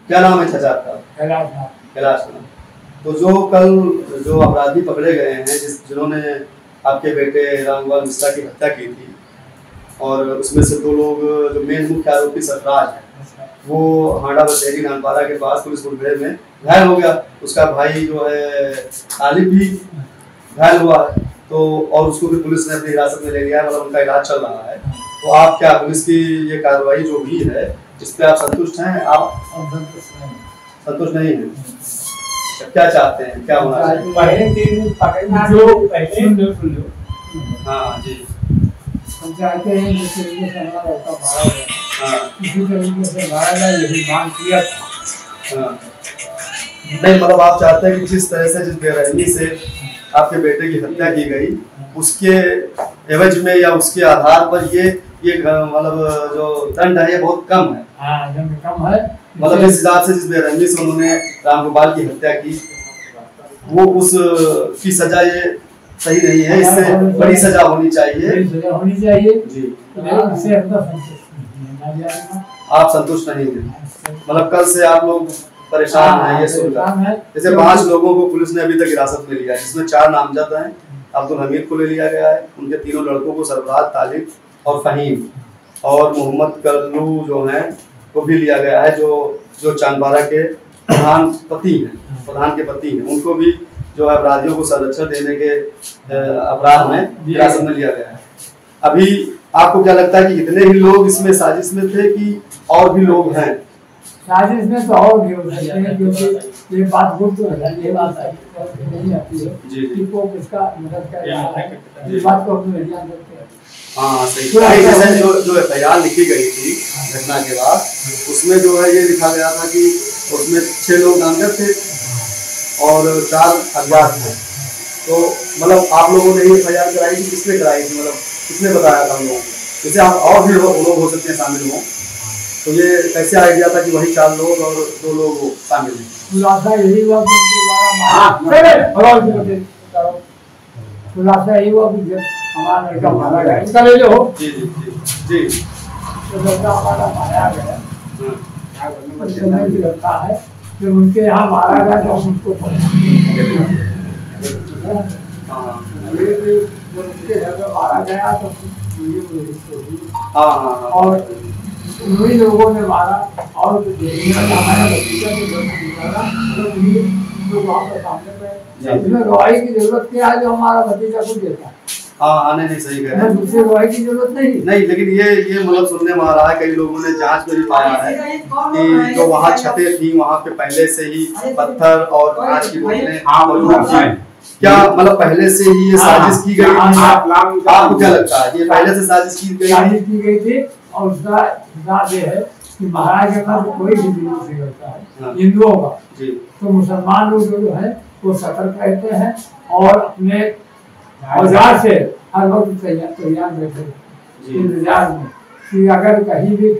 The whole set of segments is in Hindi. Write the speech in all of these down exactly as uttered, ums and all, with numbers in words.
क्या नाम है चाचा आपका? कैलाश नाम। तो जो कल जो अपराधी पकड़े गए हैं, जिस जिन्होंने आपके बेटे रामगोपाल मिश्रा की हत्या की थी, और उसमें से दो लोग जो मेन मुख्य आरोपी सरफराज है, वो हांडा बसेरी नानपारा के पास पुलिस मुठभेड़ में घायल हो गया। उसका भाई जो है आलिफ भी घायल हुआ है, तो और उसको भी पुलिस ने अपनी हिरासत में ले लिया है, मतलब उनका इलाज चल रहा है। तो आप क्या पुलिस की ये कार्रवाई जो भी है इस पे आप संतुष्ट हैं? आप संतुष्ट नहीं हैं? क्या चाहते हैं, क्या होना चाहिए? हाँ जी, हम चाहते हैं जिस तरीके से हमारा लड़का मारा गया, इसी तरीके से मारा जाए, यही मांग किया था। नहीं, मतलब आप चाहते हैं कि जिस तरह से जिस बेरहमी से आपके बेटे की हत्या की गई, उसके एवज में या उसके आधार पर ये ये मतलब जो दंड है ये बहुत कम है। हाँ, दंड कम है। मतलब इस हिसाब से जिस बेरहमी से उन्होंने रामगोपाल की हत्या की, वो उस की सजा ये सही नहीं है, इससे बड़ी सजा होनी चाहिए। बड़ी सजा होनी चाहिए जी। इससे आप संतुष्ट नहीं हैं? मतलब कल से आप लोग परेशान हैं ये सुनकर। जैसे पांच लोगों को पुलिस ने अभी तक हिरासत में लिया है, जिसमें चार नामजद हैं। अब्दुल हमीद को ले लिया गया है, उनके तीनों लड़कों को सरफराज, तालिब और फहीम, और मोहम्मद कल्लू जो हैं वो भी लिया गया है, जो जो चांदपारा के प्रधान पति हैं, प्रधान के पति हैं। उनको भी जो अपराधियों को संरक्षण देने के अपराध में हिरासत में लिया गया है। अभी आपको क्या लगता है कि इतने ही लोग इसमें साजिश में थे कि और भी लोग हैं? साजिश में तो और भी हो सकते हैं, क्योंकि ये बात गुप्त है, ये बात नहीं आती है कि को किसका मदद कर रहा है, ये बात को हम नहीं जान सकते। हाँ सही। जैसे जो जो एफ आई आर लिखी गई थी घटना के बाद, उसमें जो है ये लिखा गया था कि उसमें छह लोग नामजद थे और चार अज्ञात थे। तो मतलब आप लोगों ने एफ आई आर कराई थी, किसने कराई थी, मतलब किसने बताया था हम लोगों को? जैसे आप और भी लोग हो सकते हैं शामिल हों, तो ये कैसे आइडिया था कि वही चार लोग और दो लोग शामिल हैं? खुलासा यही हुआ कि खुलासा यही हुआ कि हमारा लड़का मारा गया। इनका ले लो। जी जी जी जी। तो लड़का हमारा मारा गया, लगता है जब उनके यहाँ मारा गया तो उनको मारा गया तो और उन्हीं लोगों ने मारा, और हमारा भतीजा तो वहाँ पर सामने पे इसमें गवाही की जरूरत क्या है, जो हमारा भतीजा को देता है। हाँ आने नहीं सही कह रहे हैं, दूसरे गवाही की जरूरत नहीं नहीं। लेकिन ये ये मतलब सुनने में आ रहा है, कई लोगों ने जांच में भी पाया है कि जो वहाँ छतें थी वहाँ पे पहले से ही पत्थर और कांच की बोतलें मौजूद थी। क्या मतलब पहले से ही ये साजिश की गई थी? आपको क्या लगता है ये पहले से साजिश की गई की गई थी? और उसका हिसाब ये है कि महाराज के पास कोई भी बिजनेस नहीं करता है हिंदुओं का, तो मुसलमान लोग जो है वो सतर्क रहते हैं और अपने औजार से हर वक्त तैयार रहते इंतजार में कि अगर कहीं भी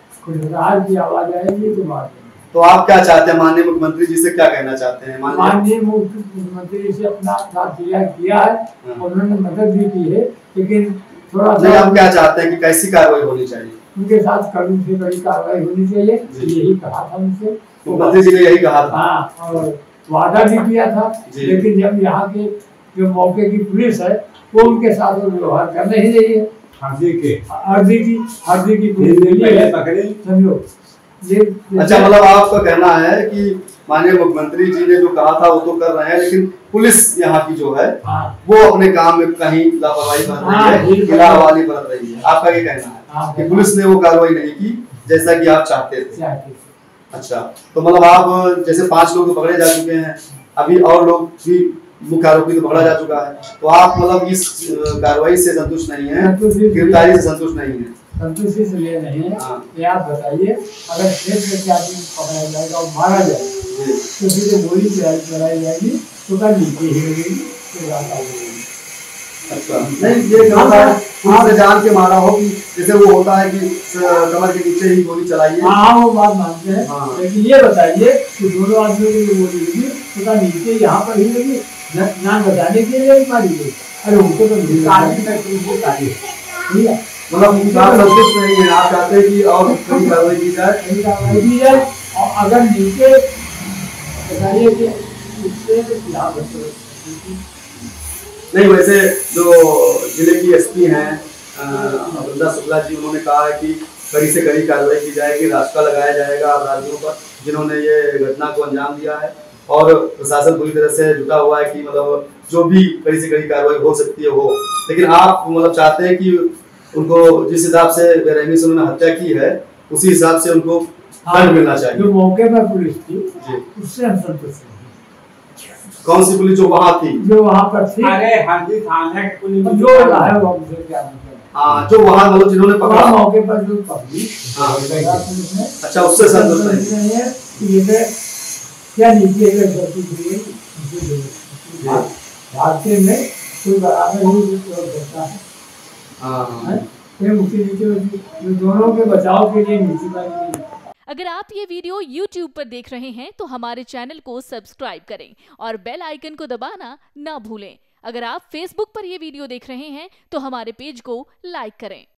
खुशहाल की आवाज आएगी तो बात। तो आप क्या चाहते हैं, माननीय मुख्यमंत्री जी से क्या कहना चाहते हैं? माननीय मुख्यमंत्री जी से अपना साथ किया है, उन्होंने मदद भी की है, लेकिन थोड़ा सा हम क्या चाहते हैं कि कैसी कार्रवाई होनी चाहिए? उनके साथ कड़ी से कड़ी कार्रवाई होनी चाहिए, यही कहा था उनसे। मुख्यमंत्री जी ने यही कहा था। हाँ, और वादा भी किया था, लेकिन जब यहाँ के जो मौके की पुलिस है वो उनके साथ व्यवहार कर नहीं रही है। हरदी के हरदी की हरदी की पुलिस समझो ये। अच्छा, मतलब आपका कहना है कि माननीय मुख्यमंत्री जी ने जो कहा था वो तो कर रहे हैं, लेकिन पुलिस यहाँ की जो है वो अपने काम में कहीं लापरवाही बरत रही है, गिलावाली बरत रही है। आपका ये कहना है कि पुलिस ने वो कार्रवाई नहीं की जैसा कि आप चाहते थे? अच्छा, तो मतलब आप जैसे पांच लोग तो पकड़े जा चुके हैं, अभी और लोग भी मुख्य आरोपी तो पकड़ा जा चुका है, तो आप मतलब इस कार्रवाई से संतुष्ट नहीं है, गिरफ्तारी से संतुष्ट नहीं है? संतुष्टि से ले नहीं है। ये आप बताइए, अगर खेत में आदमी पकड़ा जाएगा और मारा जाए तो सीधे गोली चलाई जाएगी तो क्या नीचे ही लगेगी तो रात आ जाएगी। अच्छा, नहीं ये आपने जान के मारा हो कि जैसे वो होता है कि कमर के नीचे ही गोली चलाइए? हाँ वो बात मानते हैं, लेकिन ये बताइए कि दोनों आदमियों की गोली लगी तो क्या नीचे यहाँ पर ही लगी, जान बचाने के लिए मारी गई? अरे उनको तो ठीक है, मतलब आप संतुष्ट नहीं है, आप चाहते हैं कि और कड़ी कार्रवाई की जाए? कड़ी कार्रवाई की जाए और अगर नीचे बताइए कि इससे लाभ नहीं, वैसे जो जिले की एसपी हैं वृंदा शुक्ला जी, उन्होंने कहा है कि कड़ी से कड़ी कार्रवाई की जाएगी, रास्ता लगाया जाएगा अपराधियों पर जिन्होंने ये घटना को अंजाम दिया है, और प्रशासन पूरी तरह से जुटा हुआ है कि मतलब जो भी कड़ी से कड़ी कार्रवाई हो सकती है हो। लेकिन आप मतलब चाहते हैं कि उनको जिस हिसाब से बेरहमी से उन्होंने हत्या की है उसी हिसाब से उनको दंड मिलना चाहिए। जो मौके पर पुलिस थी उससे हम संतुष्ट हैं। कौन सी पुलिस जो वहाँ थी? जो वहाँ पर थी, अरे हाजी थाने की पुलिस जो है वो हमसे क्या मतलब? हाँ, जो वहाँ मतलब जिन्होंने पकड़ा मौके पर जो पकड़ी, हाँ, अच्छा, उससे संतुष्ट नहीं है कि ये क्या नीति है गलती की है हादसे में कोई बराबर नहीं करता है। हाँ, ये मुख्य नीति दोनों के बचाव के लिए नीति बनी। अगर आप ये वीडियो YouTube पर देख रहे हैं तो हमारे चैनल को सब्सक्राइब करें और बेल आइकन को दबाना ना भूलें। अगर आप Facebook पर ये वीडियो देख रहे हैं तो हमारे पेज को लाइक करें।